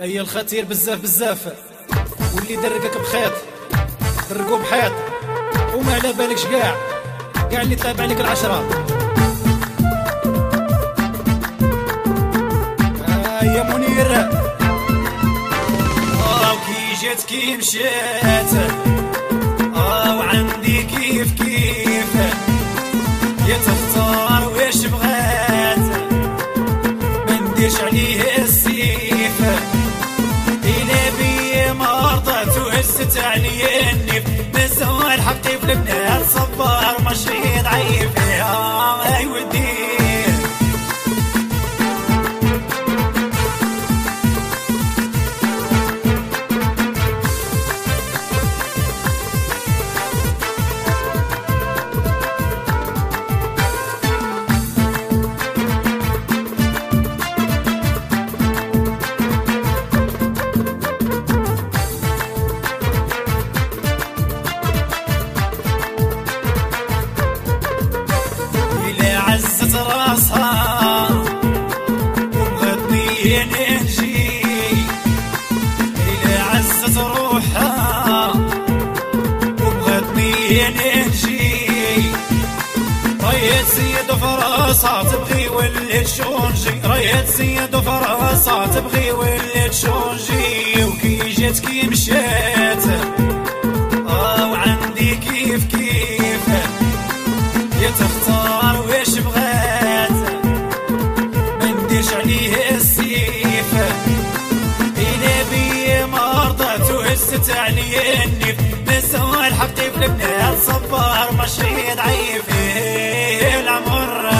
اي الخطير بزاف بزاف، واللي درقك بخيط درقو بحيط، وما على بالكش كاع اللي طلب عليك العشرة. يا منير كي جات كي مشات، وعندي كيف يا تختار واش بغات، ما نديرش عليه السيف، إلا بيا ما رضات وهزت عليا النيف، نزول حقي في البنات صبار ماشي ضعيف يا ودي. راسها وبغتني نجي، إلى عزت روحها وبغتني نجي، رايت زيد فراسها تبغي ولات شونجي، رايت زيد فراسها تبغي ولات شونجي، وكي جات كي مشات وعندي كيف يا تختار واش بغات، ما نديرش عليه السيف، إلا بيا ما رضات وهزت عليا النيف، نزول حقي في البنات صبار ماشي ضعيف العمر.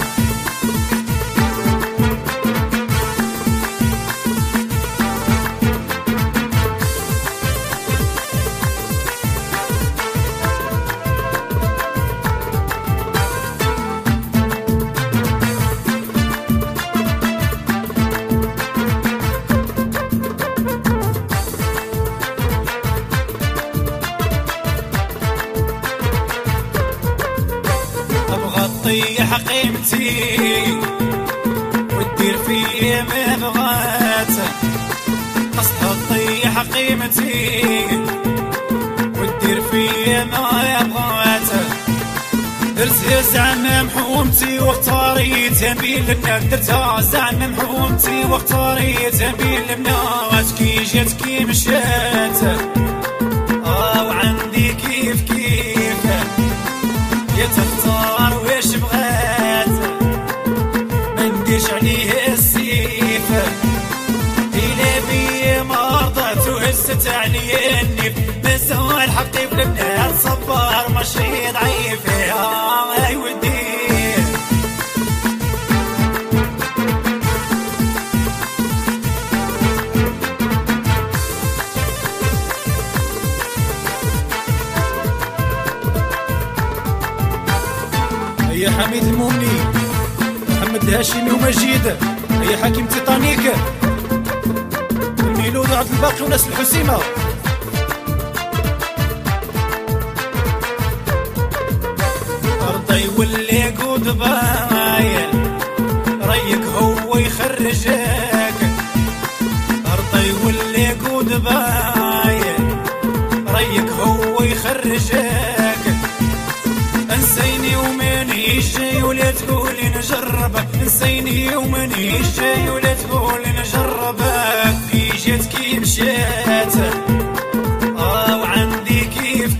طيح قيمتي وتدير فيا ما بغات، قصدها تطيح قيمتي وتدير فيا ما بغات، درتها زعما محومتي واختاريتها بين البنات، درتها زعما محومتي واختاريتها بين البنات، كي جات كي مشات وعندي كيف يا تختار واش بغات، ما نديرش عليه السيف، إلا بيا ما رضات وهزت عليا النيف، نزول حقي في البنات صبار ماشي ضعيف يا ودي. يا حميد المومني محمد الهاشمي ومجيد، يا حكيم تيتانيك الميلود عبد الباقي وناس الحسيمة، أرضي واللي قود باين ريك هو يخرجك، أرضي واللي قود باين ريك هو يخرجك، انسيني وماني جاي ولا تقولي نجربك، انسيني وماني جاي ولا تقولي نجربك، كي جات كي مشات وعندي كيف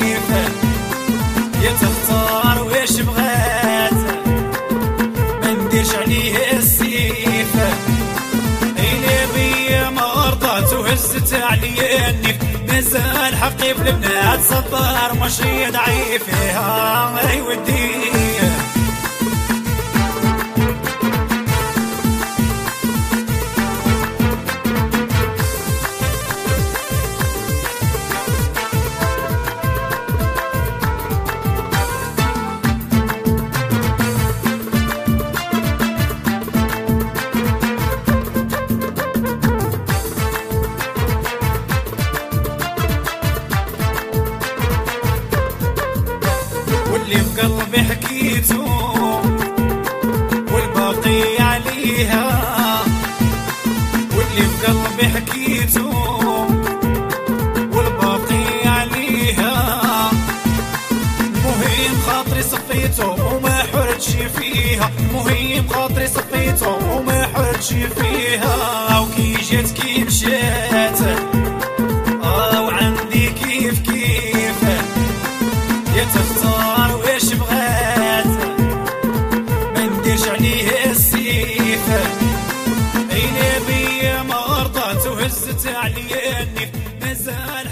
يا تختار واش بغات، ما نديرش عليه السيف، إلا بيا ما رضات وهزت عليا النيف، نزل حقي في البنات صبار ماشي ضعيف يا ودي. واللي في قلبي حكيته والباقي عليها، واللي في قلبي حكيتو والباقي عليها، مهم خاطري صفيتو وما حرتش فيها، مهم خاطري صفيتو وما حرتش فيها. وكي جات كي مشات وعندي كيف كيف يا تختار واش بغات، ما نديرش عليه السيف. عيني بيا ما رضات وهزت عليا النيف، مازال